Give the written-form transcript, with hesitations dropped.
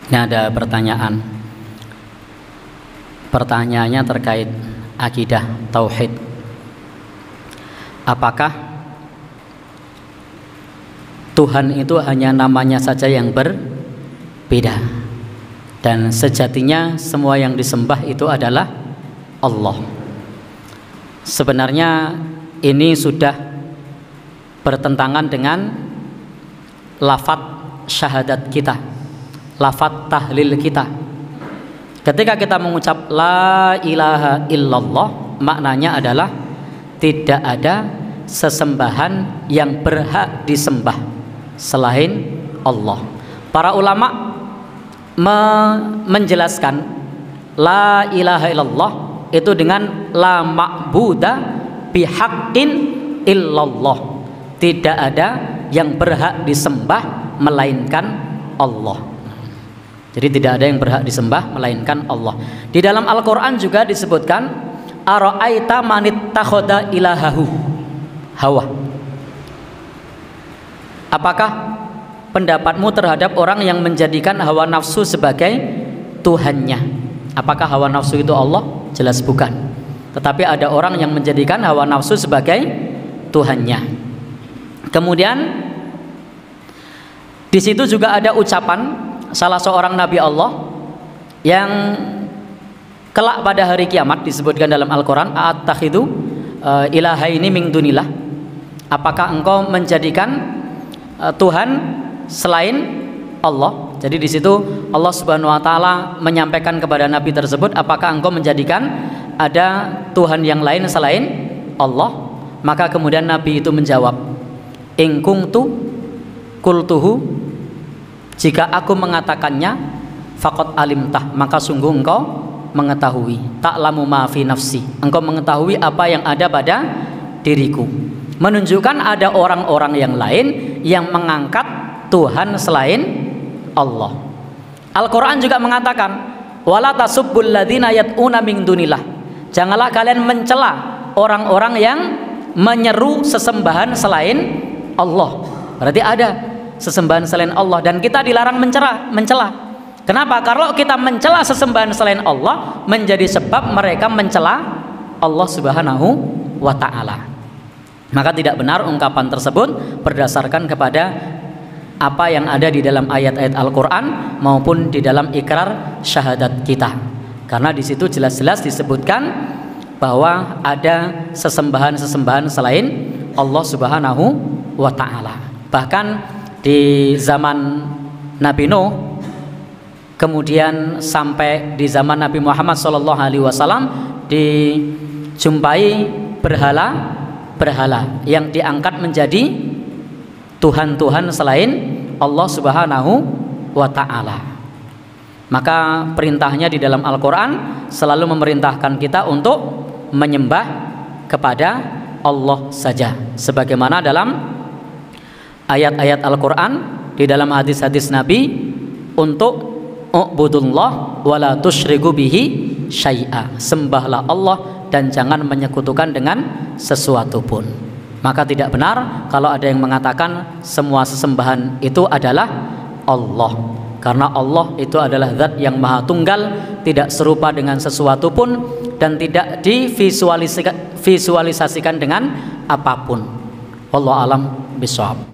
Ini ada pertanyaan. Pertanyaannya terkait akidah tauhid. Apakah Tuhan itu hanya namanya saja yang berbeda, dan sejatinya semua yang disembah itu adalah Allah? Sebenarnya ini sudah bertentangan dengan lafadz syahadat kita, lafadz tahlil kita. Ketika kita mengucap la ilaha illallah, maknanya adalah tidak ada sesembahan yang berhak disembah selain Allah. Para ulama menjelaskan la ilaha illallah itu dengan la ma'buda bihaqqin illallah. Tidak ada yang berhak disembah melainkan Allah. Jadi tidak ada yang berhak disembah melainkan Allah. Di dalam Al-Quran juga disebutkan ara'aita manittakhadha ilahahu hawa. Apakah pendapatmu terhadap orang yang menjadikan hawa nafsu sebagai Tuhannya? Apakah hawa nafsu itu Allah? Jelas bukan. Tetapi ada orang yang menjadikan hawa nafsu sebagai Tuhannya. Kemudian di situ juga ada ucapan salah seorang nabi Allah yang kelak pada hari kiamat disebutkan dalam Al-Quran, attakhidhu ilahaini min dunillah. Apakah engkau menjadikan Tuhan selain Allah? Jadi di situ Allah Subhanahu wa taala menyampaikan kepada nabi tersebut, apakah engkau menjadikan ada Tuhan yang lain selain Allah? Maka kemudian nabi itu menjawab, in kuntu qultuhu, jika aku mengatakannya, faqad alimtah, maka sungguh engkau mengetahui. Ta'lamu ma fi nafsi, engkau mengetahui apa yang ada pada diriku. Menunjukkan ada orang-orang yang lain yang mengangkat Tuhan selain Allah. Al-Quran juga mengatakan, wala tasubbul ladzina yad'una min dunillah, janganlah kalian mencela orang-orang yang menyeru sesembahan selain Allah. Berarti ada sesembahan selain Allah, dan kita dilarang mencela. Kenapa? Kalau kita mencela sesembahan selain Allah, menjadi sebab mereka mencela Allah Subhanahu wa ta'ala. Maka tidak benar ungkapan tersebut berdasarkan kepada apa yang ada di dalam ayat-ayat Al-Quran maupun di dalam ikrar syahadat kita. Karena di situ jelas-jelas disebutkan bahwa ada sesembahan-sesembahan selain Allah Subhanahu wa ta'ala. Bahkan di zaman Nabi Nuh, kemudian sampai di zaman Nabi Muhammad SAW, dijumpai berhala yang diangkat menjadi Tuhan-Tuhan selain Allah Subhanahu wa ta'ala. Maka perintahnya di dalam Al-Quran selalu memerintahkan kita untuk menyembah kepada Allah saja, sebagaimana dalam ayat-ayat Al-Quran, di dalam hadis-hadis Nabi, untuk u'budullah wa la tusyriku bihi syai'a, sembahlah Allah dan jangan menyekutukan dengan sesuatu pun. Maka tidak benar kalau ada yang mengatakan semua sesembahan itu adalah Allah, karena Allah itu adalah zat yang maha tunggal, tidak serupa dengan sesuatu pun, dan tidak divisualisasikan dengan apapun. Wallahu a'lam bishawab.